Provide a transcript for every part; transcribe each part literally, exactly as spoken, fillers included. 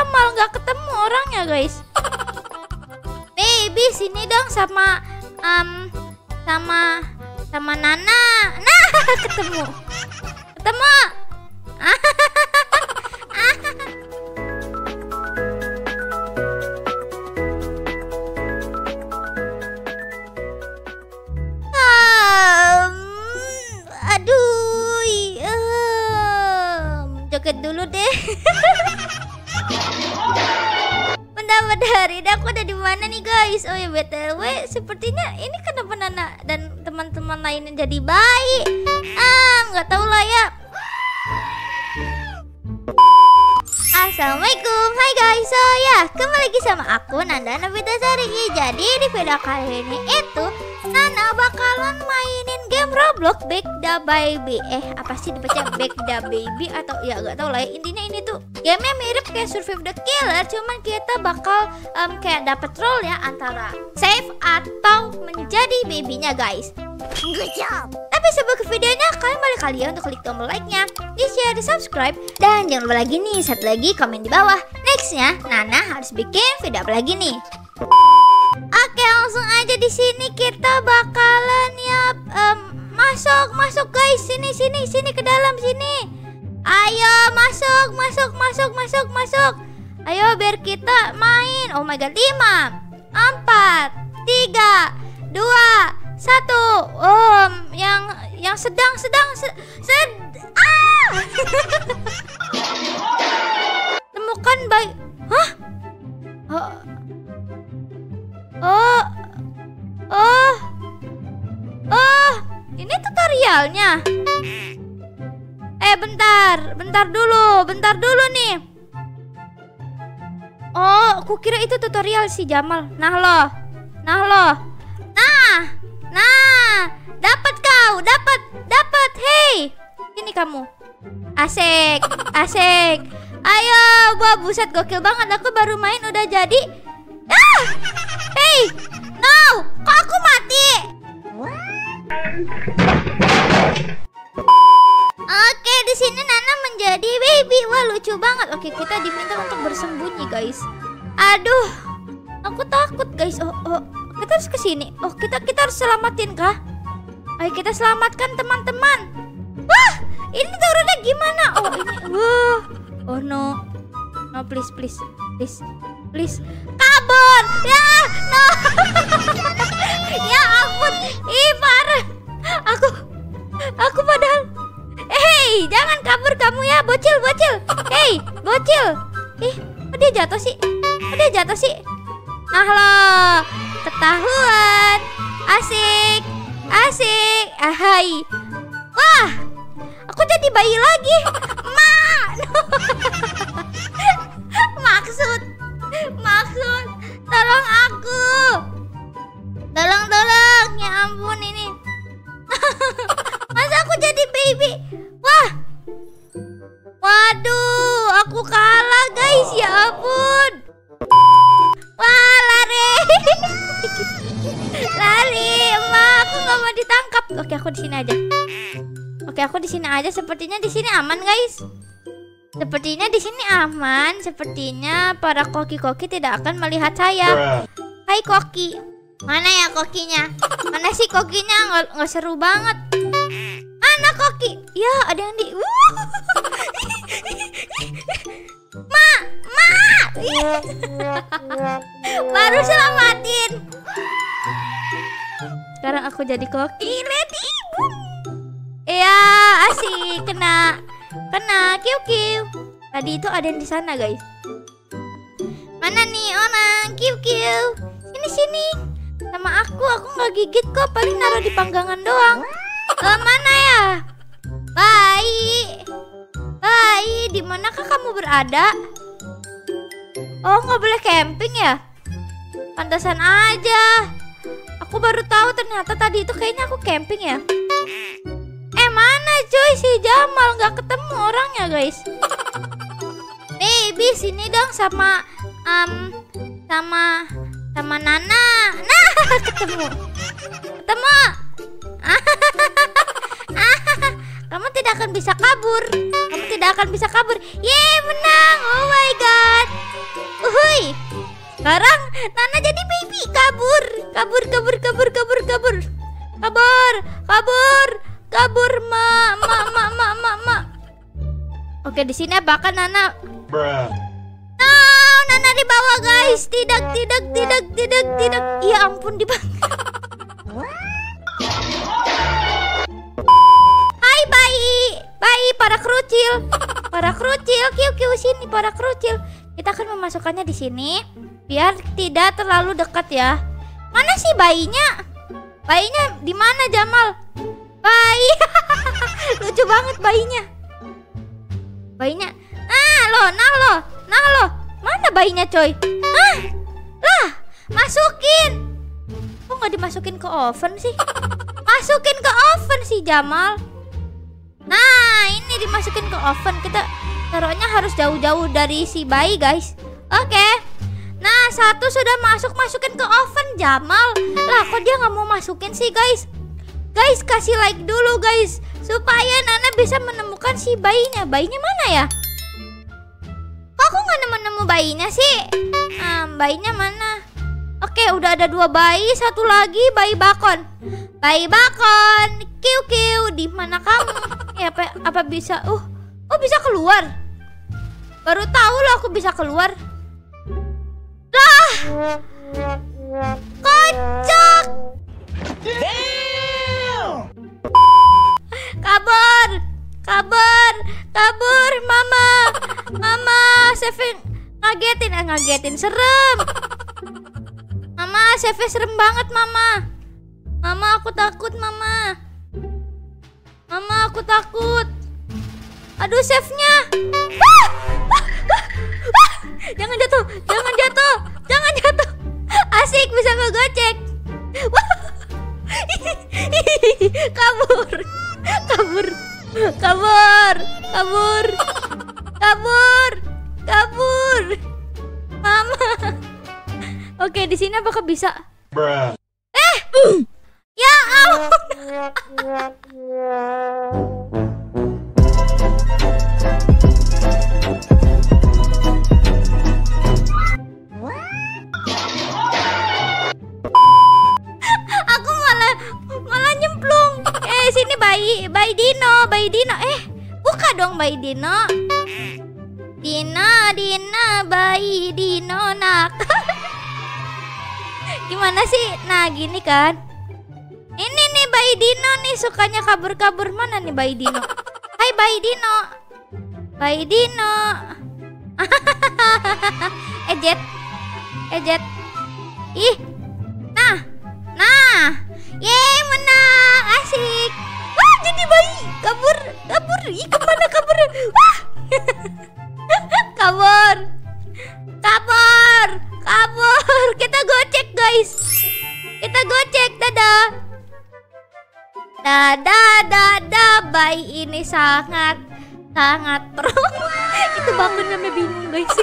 Jamal, nggak ketemu orangnya guys. Baby sini dong sama um, sama sama Nana. Nah ketemu ketemu. Joget dulu deh. Bentar-bentar, ini aku ada di mana nih guys? Oh ya B T W, sepertinya ini kenapa Nana dan teman-teman lainnya jadi baik? Ah, nggak tahu lah ya. Assalamualaikum, hai guys. So ya, kembali lagi sama aku Nanda Novitasari. Jadi di video kali ini itu Nana bakalan mainin game Roblox Back the Baby. Eh apa sih dibaca Back the Baby atau ya nggak tahu lah ya. Intinya ini tuh gamenya mirip kayak Survive the Killer, cuman kita bakal um, kayak dapet role ya antara save atau menjadi babynya guys. Good job. Tapi sebelum ke videonya, kalian balik kalian untuk klik tombol like-nya, di share, di subscribe, dan jangan lupa lagi nih satu lagi komen di bawah. Nextnya Nana harus bikin video apa lagi nih? Oke, langsung aja di sini kita bakalan ya um, masuk masuk guys, sini sini sini ke dalam sini. Ayo masuk masuk masuk masuk masuk. Ayo biar kita main. Oh my god, lima, empat, tiga, dua, satu. Um, yang yang sedang sedang sed, sed ah. Temukan bayi. Hah? Oh. Oh. Oh. Oh, ini tutorialnya. Eh, bentar, bentar dulu, bentar dulu nih. Oh, aku kira itu tutorial si Jamal. Nah loh, nah loh, nah, nah, dapat kau, dapat, dapat. Hey, ini kamu. Asik, asik. Ayo, wah buset gokil banget. Aku baru main udah jadi. Ah, hey, no, kok aku mati? Oke, di sini Nana menjadi baby. Wah, lucu banget. Oke, kita diminta untuk bersembunyi, guys. Aduh, aku takut, guys. Oh, oh, kita harus ke sini. Oh, kita kita harus selamatin kah? Ayo kita selamatkan teman-teman. Wah, ini turunnya gimana? Oh, ini. Wah. Oh no. No, please, please, please, please. Kabur. Ya, no. Ya ampun. Ih, parah. Aku Aku padahal. Hei, jangan kabur kamu ya, bocil, bocil. Hei, bocil. Ih, kok dia jatuh sih? Kok dia jatuh sih? Nah loh, ketahuan. Asik, asik. Ahai. Wah, aku jadi bayi lagi. Ma. Maksud, maksud. Tolong aku. Tolong, tolong. Ya ampun ini. Masa aku jadi baby? Wah. Waduh, aku kalah guys, ya ampun. Wah, lari. Lari, emak, aku nggak mau ditangkap. Oke, aku di sini aja. Oke, aku di sini aja. Sepertinya di sini aman, guys. Sepertinya di sini aman. Sepertinya para koki-koki tidak akan melihat saya. Hai koki. Mana ya kokinya? Mana sih kokinya? Nggak, nggak seru banget. Mana koki? Ya, ada yang di. Ma, ma. Baru selamatin. Sekarang aku jadi koki. Ready? Iya, asik. Kena, kena. Kiu kiu. Tadi itu ada yang di sana, guys. Mana nih orang? Kiu kiu. Sini sini. Sama aku, aku nggak gigit kok, paling naruh di panggangan doang. Eh, mana ya? Bayi, bayi, di manakah kamu berada? Oh, nggak boleh camping ya? Pantasan aja. Aku baru tahu ternyata tadi itu kayaknya aku camping ya. Eh, mana cuy si Jamal? Nggak ketemu orangnya guys. Baby, sini dong sama um, sama sama Nana. Nah, ketemu. Ketemu. Kamu tidak akan bisa kabur. Kamu tidak akan bisa kabur. Yeay, menang. Oh my god. Sekarang Nana jadi baby. Kabur. Kabur, kabur, kabur, kabur, kabur. Kabur, kabur, kabur, ma, ma, ma, ma, ma, ma. Oke, di sini apakah Nana? Bruh. No, Nana di bawah guys. Tidak, tidak, tidak, tidak, tidak. Ya ampun, di bawah. Hai bayi, bayi para kerucil, para kerucil, kiu kiu sini para kerucil. Kita akan memasukkannya di sini, biar tidak terlalu dekat ya. Mana sih bayinya? Bayinya di mana Jamal? Bayi, lucu banget bayinya. Bayinya, nah lo, nah lo, nah lo, mana bayinya coy? Ah, lah, masukin. Kok nggak dimasukin ke oven sih? Masukin ke oven sih Jamal. Nah ini dimasukin ke oven. Kita taruhnya harus jauh-jauh dari si bayi guys. Oke. Nah satu sudah masuk, masukin ke oven Jamal. Lah kok dia nggak mau masukin sih guys? Guys kasih like dulu guys, supaya Nana bisa menemukan si bayinya. Bayinya mana ya? Kok aku nggak nemu-nemu bayinya sih? Ah, bayinya mana? Oke, udah ada dua bayi, satu lagi bayi bakon. Bayi bakon, kiu kiu, di mana kamu? Ya apa, apa bisa? Uh, oh bisa keluar. Baru tahu loh aku bisa keluar. Lah, kocak. Kabur, kabur, kabur, mama, mama, Sevin ngagetin, eh, ngagetin, serem. Mama, chefnya serem banget mama. Mama aku takut mama. Mama aku takut. Aduh chefnya. Ah! Ah! Ah! Jangan jatuh, jangan jatuh, jangan jatuh. Asik bisa ngegocek. Kabur, kabur, kabur, kabur, kabur, kabur. Mama. Oke, di sini apakah bisa? Bruh. Eh, ya ampun. Aku malah malah nyemplung. Eh, sini bayi, bayi Dino, bayi Dino. Eh, buka dong bayi Dino. Dino, Dino, bayi Dino nakal. Gimana sih? Nah gini kan. Ini nih bayi Dino nih sukanya kabur-kabur. Mana nih bayi Dino? Hai bayi Dino. Bayi Dino. Ejet. Ejet. Ih. Nah. Nah. Yeay menang. Asik. Wah jadi bayi. Kabur. Kabur. Ih kemana kabur? Wah. Kabur. Kabur. Kabur. Kita gocek guys. Kita gocek. Dadah. Dadah. Dadah. Bayi ini sangat sangat pro. Itu bangun sampai bingung guys.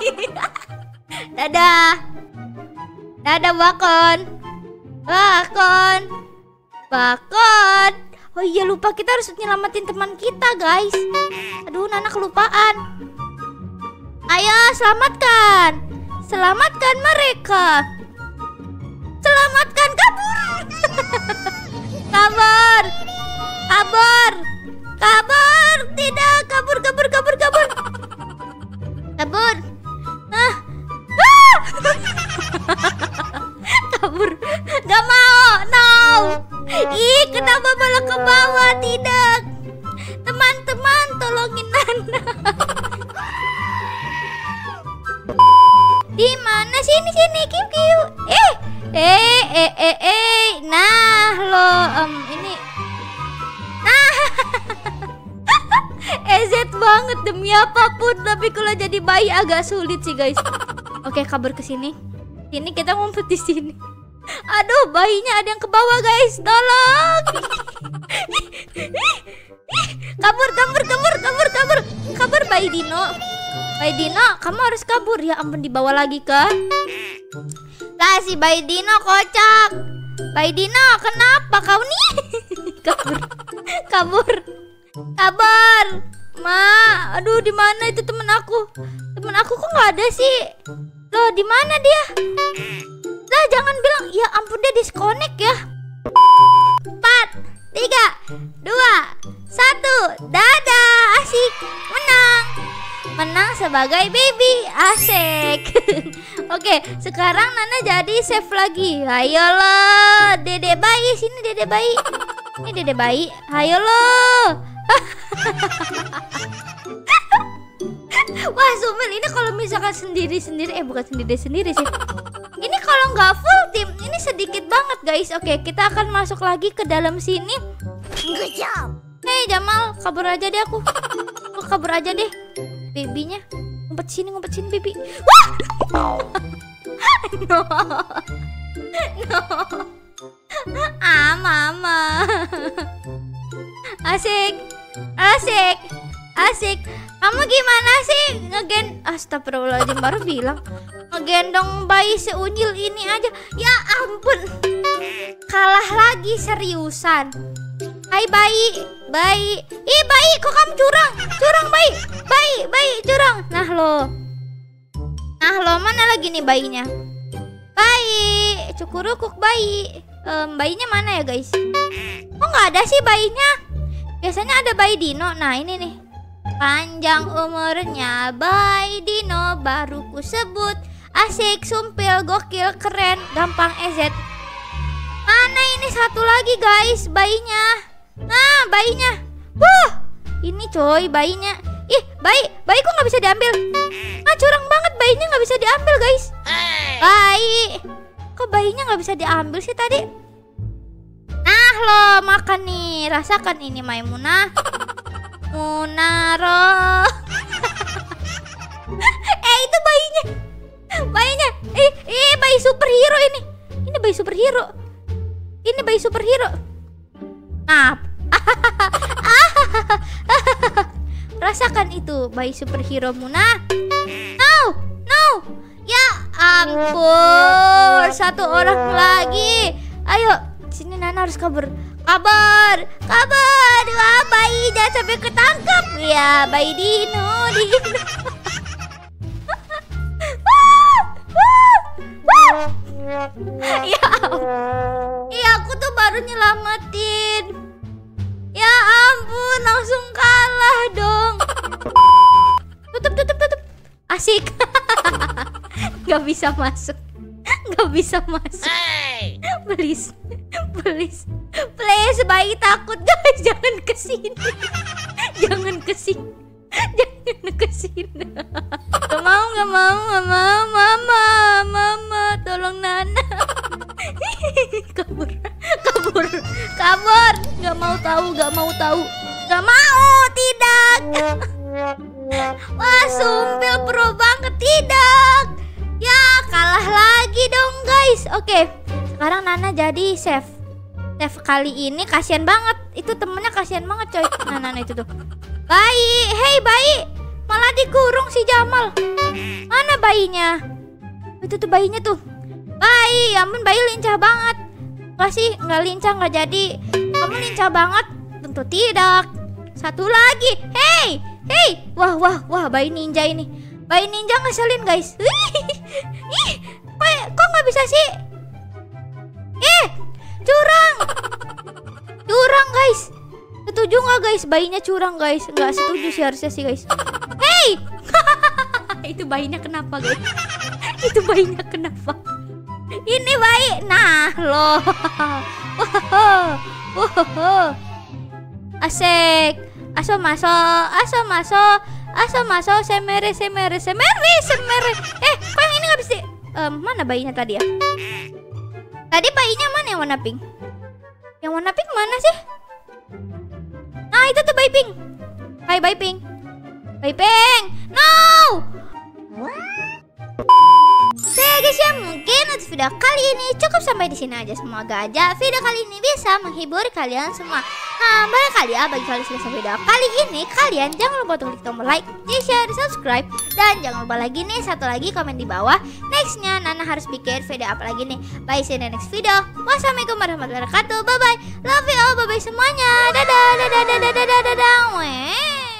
Dadah. Dadah bakon. Bakon. Bakon. Oh iya lupa kita harus nyelamatin teman kita guys. Aduh Nana kelupaan. Ayo selamatkan. Selamatkan mereka. Selamatkan kabur. Kabur. Kabur. Kabur. Tidak kabur kabur kabur kabur. Kabur. Ah. Ah. Kabur. Gak mau. No. Ih kenapa malah ke bawah? Tidak. Teman-teman tolongin Nana. Di mana sini sini kiu kiu. Eh eh eh eh eh. Nah lo um, ini. Nah. Ezet banget demi apapun. Tapi kalau jadi bayi agak sulit sih guys. Oke kabur ke sini. Sini kita ngumpet di sini. Aduh bayinya ada yang ke bawah guys. Tolong. Kabur kabur kabur kabur kabur. Kabur bayi Dino. Bayi Dino, kamu harus kabur. Ya ampun dibawa lagi ke. Lah si bayi Dino kocak. Bayi Dino, kenapa kau nih? Kabur. Kabur. Kabur. Ma, aduh di mana itu temen aku? Temen aku kok nggak ada sih? Loh, di mana dia? Lah, jangan bilang. Ya ampun, dia disconnect ya. Empat, tiga, dua, satu. Dadah, asik. Menang. Menang sebagai baby. Asik. Oke, sekarang Nana jadi save lagi. Ayolah, Dede bayi. Sini Dede bayi. Ini Dede bayi. Ayolah. Wah, Sumil, ini kalau misalkan sendiri-sendiri. Eh, bukan sendiri-sendiri sih. Ini kalau nggak full tim, ini sedikit banget guys. Oke, kita akan masuk lagi ke dalam sini. Good job. Hei Jamal, kabur aja deh aku. Aku kabur aja deh. Babynya ngumpet sini, ngumpet sini baby. Wah! No. No. Ah, mama. Asik. Asik. Asik. Kamu gimana sih ngegen? Astagfirullahaladzim, baru bilang ngegendong bayi seunyil ini aja. Ya ampun. Kalah lagi seriusan. Hai bayi, bayi. Ih bayi, kok kamu curang? Curang bayi. Bayi, bayi curang. Nah lo. Nah lo, mana lagi nih bayinya? Bayi, cukurukuk bayi. Um, bayinya mana ya guys? Kok nggak ada sih bayinya? Biasanya ada bayi Dino. Nah ini nih. Panjang umurnya bayi Dino baru ku sebut. Asik, sumpil, gokil, keren, gampang E Z. Mana ini satu lagi guys, bayinya. Nah, bayinya. Wah, ini coy bayinya. Ih, bayi, bayi kok nggak bisa diambil? Ah, curang banget, bayinya nggak bisa diambil guys. Bayi, kok bayinya nggak bisa diambil sih tadi? Nah lo, makan nih, rasakan ini Maimunah. Munaro. Eh itu bayinya. Bayinya. Ih, ih bayi superhero ini. Ini bayi superhero. Ini bayi superhero. Nah. Rasakan itu bayi superhero Munah. No, no. Ya ampun. Satu orang lagi. Ayo, sini Nana harus kabur. Kabar, kabar, wah bayi jangan sampai ketangkap ya, bayi Dino, Dino. Ya, ya aku tuh baru nyelamatin. Ya ampun, langsung kalah dong. Tutup, tutup, tutup. Asik. Gak bisa masuk. Gak bisa masuk. Please, please, please, bayi takut guys, jangan kesini, jangan kesini, jangan kesini. Gak mau, gak mau, gak mau, mama, mama, tolong Nana. Kabur, kabur, kabur, gak mau tahu, gak mau tahu, gak mau, tidak. Wah, sumpil pro banget, tidak. Ya, kalah lagi dong guys. Oke, sekarang Nana jadi save. Save kali ini kasihan banget. Itu temennya kasihan banget coy. Nah, Nana itu tuh. Bayi, hei bayi. Malah dikurung si Jamal. Mana bayinya? Itu tuh bayinya tuh. Bayi, ya ampun bayi lincah banget. Gak sih, nggak lincah nggak jadi. Kamu lincah banget? Tentu tidak. Satu lagi. Hei, hei. Wah, wah, wah bayi ninja ini. Bayi ninja ngeselin guys. Ih, kok kok nggak bisa sih? Eh, curang, curang guys. Setuju nggak guys? Bayinya curang guys. Nggak setuju sih harusnya sih guys. Hey, itu bayinya kenapa guys? Itu bayinya kenapa? Ini bayi. Nah loh. Asik. Aso maso, aso maso. Aso maso, semere, semere, semere, semere. Eh, kok yang ini nggak bisa? Um, mana bayinya tadi ya? Tadi bayinya mana yang warna pink? Yang warna pink mana sih? Nah itu tuh bayi pink. Hai bayi pink. Bayi pink. No. Saya guys ya, mungkin untuk video kali ini cukup sampai di sini aja. Semoga aja video kali ini bisa menghibur kalian semua. Nah, barangkali ya bagi kalian sudah sampai video kali ini, kalian jangan lupa untuk klik tombol like, di share, di subscribe, dan jangan lupa lagi nih satu lagi komen di bawah. Nextnya Nana harus bikin video apa lagi nih. Bye, see you in the next video. Wassalamualaikum warahmatullahi wabarakatuh. Bye bye. Love you all. Bye bye semuanya. Dadah, dadah, dadah, dadah, dadah, dadah. Weh.